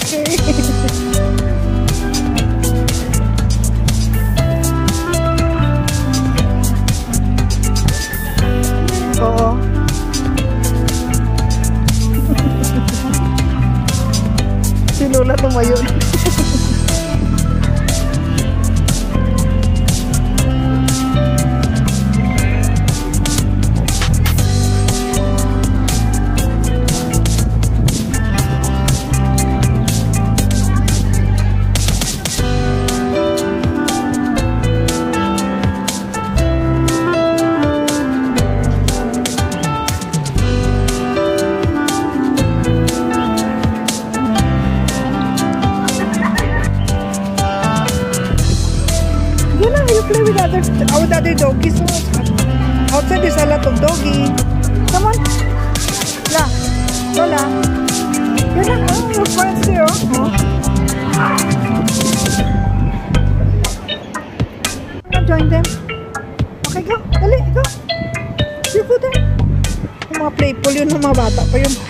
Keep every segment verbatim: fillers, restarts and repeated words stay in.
Okay. Oo. Si Lola tumayo. Play with other, with other doggies. So outside there's a lot of doggy. Come on. La, Lola. You're not, oh, your friends there. Oh. Join them. Okay, go. Dali, go. You go there. Yung mga playful yun, yung mga bata pa yun.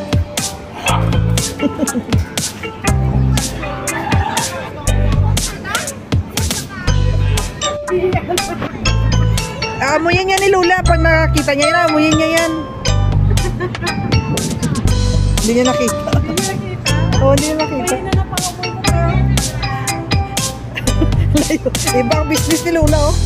Amuyin niya ni Lola pag nakakita niya yan. Amuyin niya yan. Hindi niya nakita. Oo, oh, hindi niya nakita. Ibang business ni Lola, oh.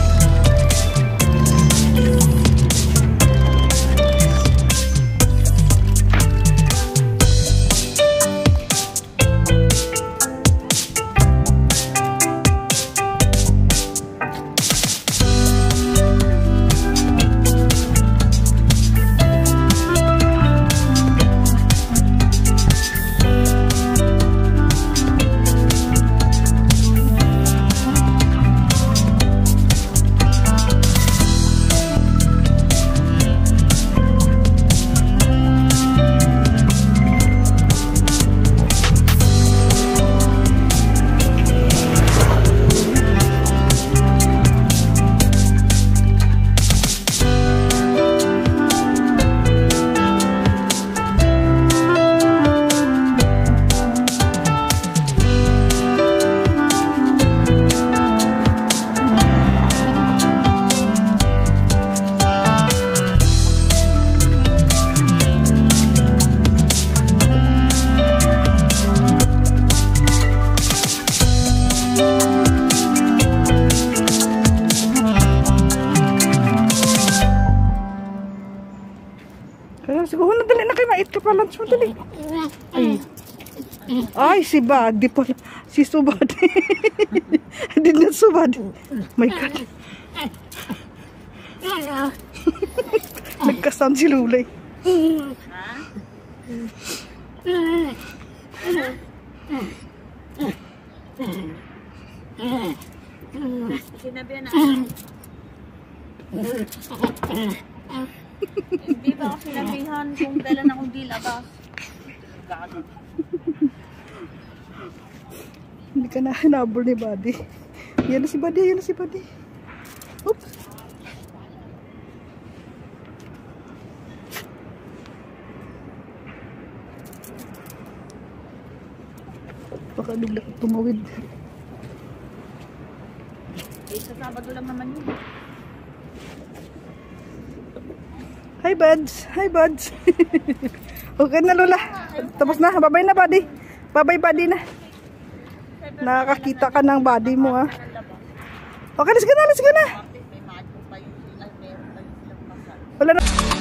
Siguro na dali na kayo, mait ka pa lunch mo, dali. Ay, ay si Buddy pala. Si Subadi. Hindi na Subadi. My God. Nagkasound si Lulay. Sinabi na. Hindi ba ako sinabihan kung kailan akong dilabas? Hindi ka na hinabol ni Buddy. Yan na si Buddy, yan na si Buddy. Oops. Baka bigla tumawid. Eh, sa Sabado lang naman yun. Hi buds, hi buds. Okay na Lola. Tapos na, bye-bye na Buddy. Bye-bye Buddy na. Nakakita ka ng body mo ha. Okay, let's go na, let's go na. Wala na.